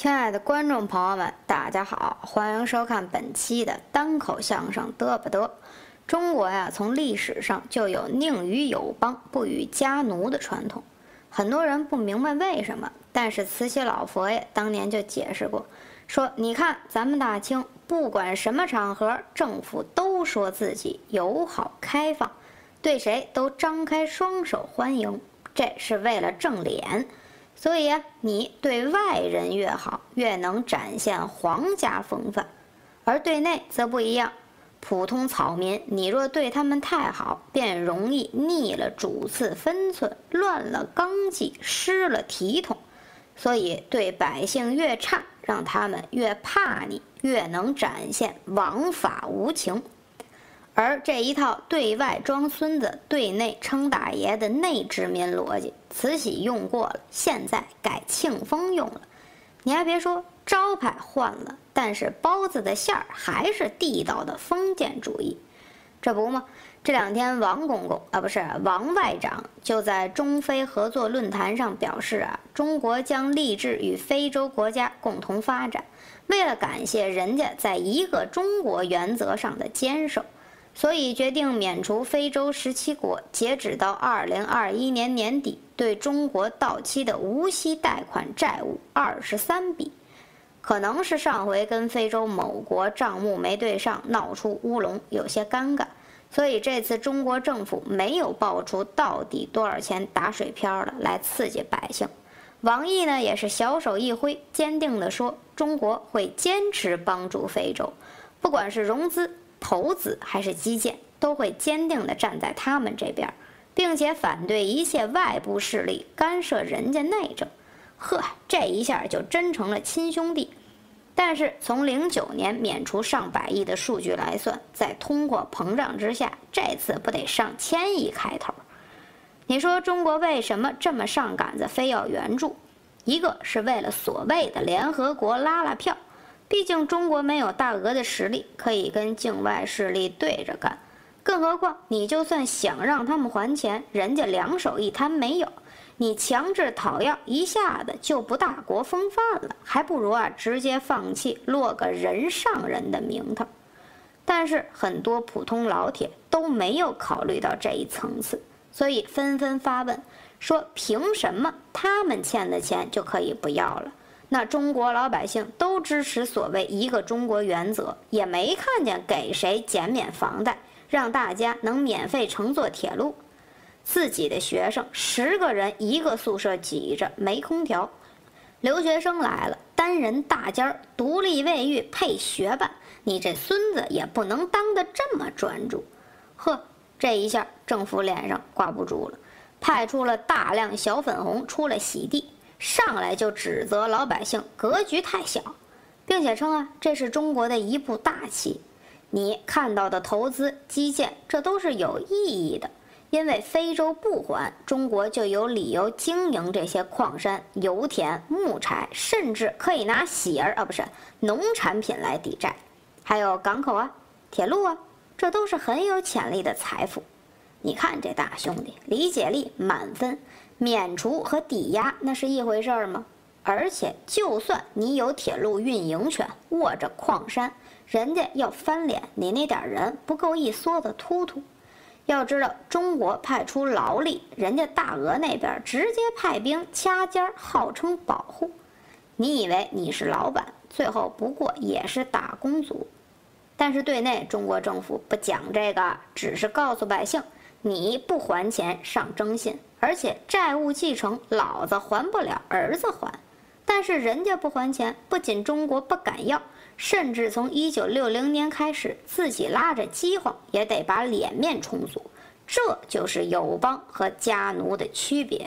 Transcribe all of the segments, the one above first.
亲爱的观众朋友们，大家好，欢迎收看本期的单口相声嘚不嘚。中国呀，从历史上就有宁与友邦，不与家奴的传统。很多人不明白为什么，但是慈禧老佛爷当年就解释过，说你看咱们大清，不管什么场合，政府都说自己友好开放，对谁都张开双手欢迎，这是为了正脸。所以啊，你对外人越好，越能展现皇家风范；而对内则不一样。普通草民，你若对他们太好，便容易逆了主次分寸，乱了纲纪，失了体统。所以对百姓越差，让他们越怕你，越能展现王法无情。而这一套对外装孙子，对内称大爷的内殖民逻辑，慈禧用过了，现在改庆丰用了。你还别说，招牌换了，但是包子的馅儿还是地道的封建主义。这不吗？这两天王公公王外长就在中非合作论坛上表示中国将立志与非洲国家共同发展，为了感谢人家在一个中国原则上的坚守，所以决定免除非洲17国截止到2021年年底对中国到期的无息贷款债务23笔。可能是上回跟非洲某国账目没对上，闹出乌龙，有些尴尬，所以这次中国政府没有爆出到底多少钱打水漂了来刺激百姓。王毅呢也是小手一挥，坚定地说，中国会坚持帮助非洲，不管是融资、投资还是基建，都会坚定地站在他们这边，并且反对一切外部势力干涉人家内政。呵，这一下就真成了亲兄弟。但是从09年免除上百亿的数据来算，在通货膨胀之下，这次不得上1000亿开头。你说中国为什么这么上杆子，非要援助？一个是为了所谓的联合国拉拉票，毕竟中国没有大额的实力可以跟境外势力对着干，更何况你就算想让他们还钱，人家两手一摊没有，你强制讨要，一下子就不大国风范了，还不如直接放弃，落个人上人的名头。但是很多普通老铁都没有考虑到这一层次，所以纷纷发问，说凭什么他们欠的钱就可以不要了？那中国老百姓都支持所谓一个中国原则，也没看见给谁减免房贷，让大家能免费乘坐铁路。自己的学生10个人一个宿舍挤着，没空调，留学生来了，单人大间，独立卫浴配学伴，你这孙子也不能当得这么专注。呵，这一下政府脸上挂不住了，派出了大量小粉红出来洗地，上来就指责老百姓格局太小，并且称这是中国的一步大棋。你看到的投资基建，这都是有意义的，因为非洲不还，中国就有理由经营这些矿山、油田、木材，甚至可以拿农产品来抵债。还有港口铁路这都是很有潜力的财富。你看这大兄弟理解力满分，免除和抵押那是一回事吗？而且就算你有铁路运营权，握着矿山，人家要翻脸，你那点人不够一梭子突突。要知道中国派出劳力，人家大俄那边直接派兵掐尖，号称保护。你以为你是老板，最后不过也是打工族。但是对内中国政府不讲这个，只是告诉百姓，你不还钱上征信，而且债务继承老子还不了，儿子还。但是人家不还钱，不仅中国不敢要，甚至从1960年开始自己拉着饥荒也得把脸面充足。这就是友邦和家奴的区别。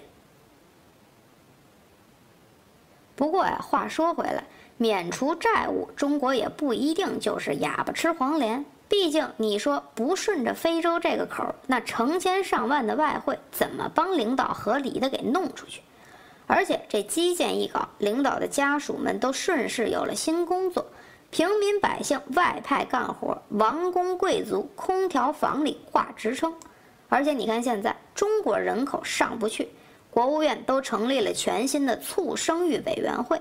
不过话说回来，免除债务，中国也不一定就是哑巴吃黄连。毕竟你说不顺着非洲这个口，那成千上万的外汇怎么帮领导合理的给弄出去？而且这基建一搞，领导的家属们都顺势有了新工作，平民百姓外派干活，王公贵族空调房里挂职称。而且你看现在中国人口上不去，国务院都成立了全新的促生育委员会，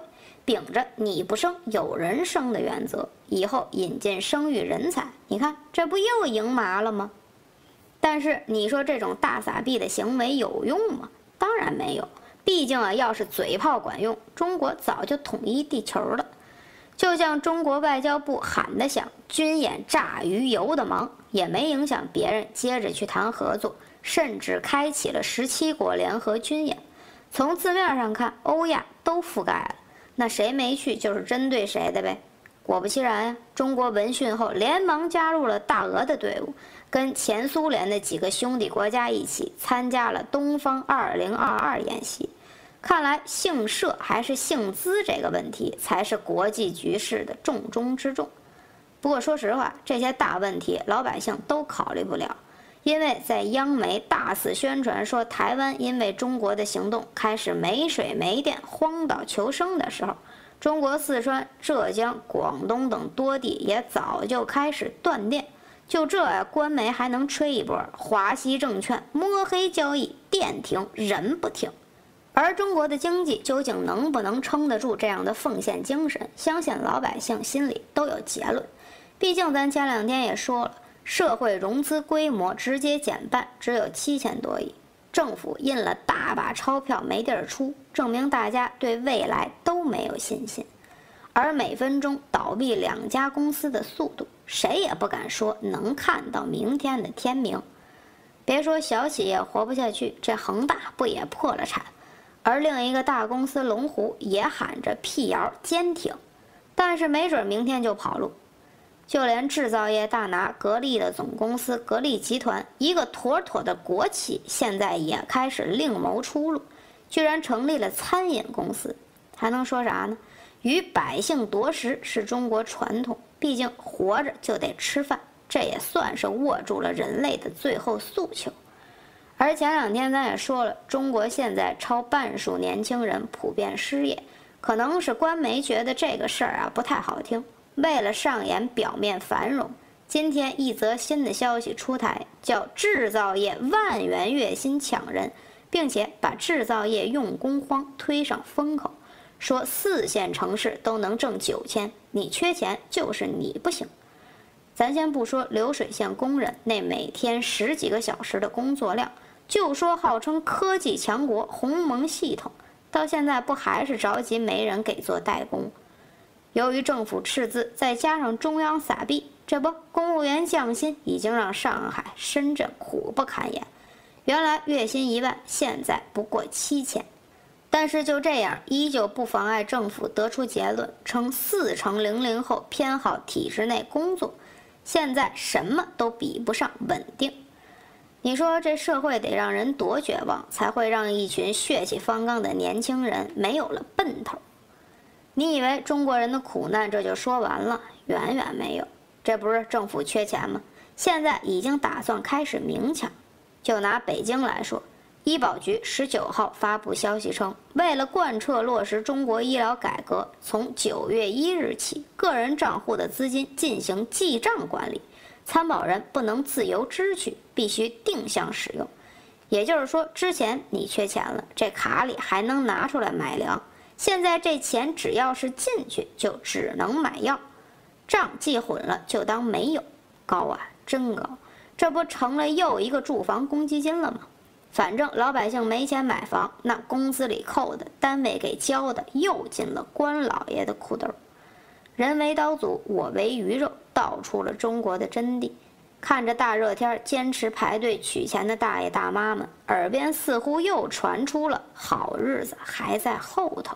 秉着你不生有人生的原则，以后引进生育人才，你看这不又赢麻了吗？但是你说这种大撒币的行为有用吗？当然没有。毕竟啊，要是嘴炮管用，中国早就统一地球了。就像中国外交部喊得响，军演炸鱼油的忙，也没影响别人接着去谈合作，甚至开启了17国联合军演。从字面上看，欧亚都覆盖了，那谁没去就是针对谁的呗。果不其然呀，中国闻讯后连忙加入了大俄的队伍，跟前苏联的几个兄弟国家一起参加了东方2022演习。看来姓社还是姓资这个问题才是国际局势的重中之重。不过说实话，这些大问题老百姓都考虑不了，因为在央媒大肆宣传说台湾因为中国的行动开始没水没电荒岛求生的时候，中国四川、浙江、广东等多地也早就开始断电。就这呀，官媒还能吹一波华西证券摸黑交易，电停人不停。而中国的经济究竟能不能撑得住这样的奉献精神，相信老百姓心里都有结论。毕竟咱前2天也说了，社会融资规模直接减半，只有7000多亿，政府印了大把钞票没地儿出，证明大家对未来都没有信心。而每分钟倒闭2家公司的速度，谁也不敢说能看到明天的天明。别说小企业活不下去，这恒大不也破了产？而另一个大公司龙湖也喊着辟谣坚挺，但是没准明天就跑路。就连制造业大拿格力的总公司格力集团，一个妥妥的国企，现在也开始另谋出路，居然成立了餐饮公司。还能说啥呢？与百姓夺食是中国传统，毕竟活着就得吃饭，这也算是握住了人类的最后诉求。而前2天咱也说了，中国现在超半数年轻人普遍失业，可能是官媒觉得这个事儿啊不太好听，为了上演表面繁荣，今天一则新的消息出台，叫制造业10000元月薪抢人，并且把制造业用工荒推上风口，说4线城市都能挣9000，你缺钱就是你不行。咱先不说流水线工人那每天10几个小时的工作量，就说号称科技强国鸿蒙系统，到现在不还是着急没人给做代工？由于政府赤字，再加上中央撒币，这不公务员降薪已经让上海、深圳苦不堪言。原来月薪1万，现在不过7000。但是就这样，依旧不妨碍政府得出结论，称4成00后偏好体制内工作。现在什么都比不上稳定。你说这社会得让人多绝望，才会让一群血气方刚的年轻人没有了奔头？你以为中国人的苦难这就说完了？远远没有。这不是政府缺钱吗？现在已经打算开始明抢。就拿北京来说，医保局19号发布消息称，为了贯彻落实中国医疗改革，从9月1日起，个人账户的资金进行记账管理，参保人不能自由支取，必须定向使用。也就是说，之前你缺钱了，这卡里还能拿出来买粮，现在这钱只要是进去，就只能买药，账记混了就当没有。高啊，真高！这不成了又一个住房公积金了吗？反正老百姓没钱买房，那工资里扣的、单位给交的又进了官老爷的裤兜。人为刀俎，我为鱼肉，道出了中国的真谛。看着大热天坚持排队取钱的大爷大妈们，耳边似乎又传出了好日子还在后头。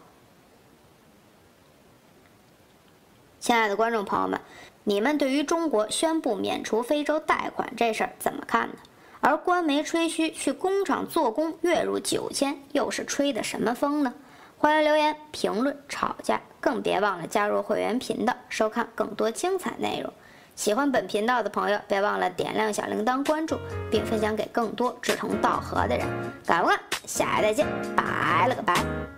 亲爱的观众朋友们，你们对于中国宣布免除非洲贷款这事儿怎么看呢？而官媒吹嘘去工厂做工月入9000，又是吹的什么风呢？欢迎留言评论吵架，更别忘了加入会员频道收看更多精彩内容。喜欢本频道的朋友，别忘了点亮小铃铛关注，并分享给更多志同道合的人。感恩，下一再见，拜了个拜。